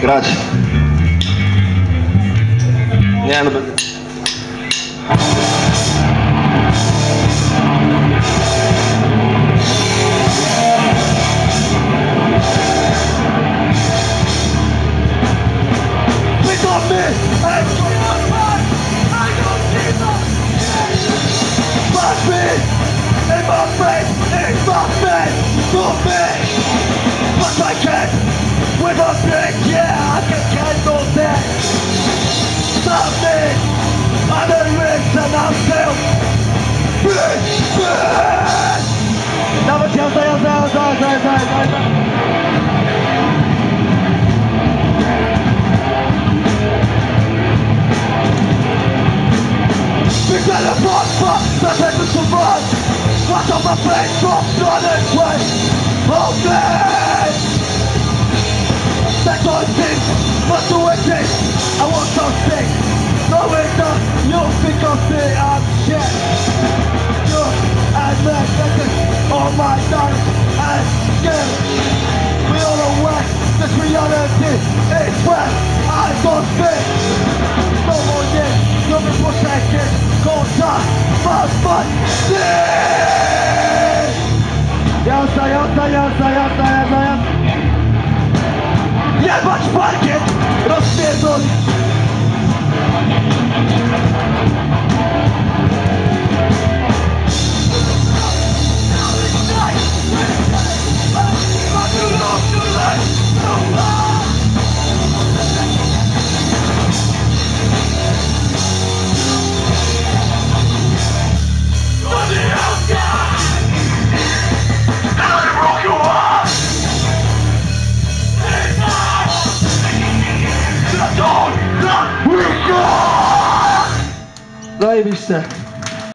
Grać. Nie no będę. But I can, with a big, yeah, I can handle that. Stop me, I'm the rich and I'm still big. Nawet jazda. Because the fuck, the people survive. Watch on my face, drop blood and sweat. Oh man! That's all it takes, but do it takes. I want something. No it does, you think of me, I'm shit. You and me, this is all my time and skill. We all aware, this reality is where I don't fit. No more years, you'll be protected. Cold time, fast, Jazda. Jebać parkiet, rozpierdol. Zajebiście.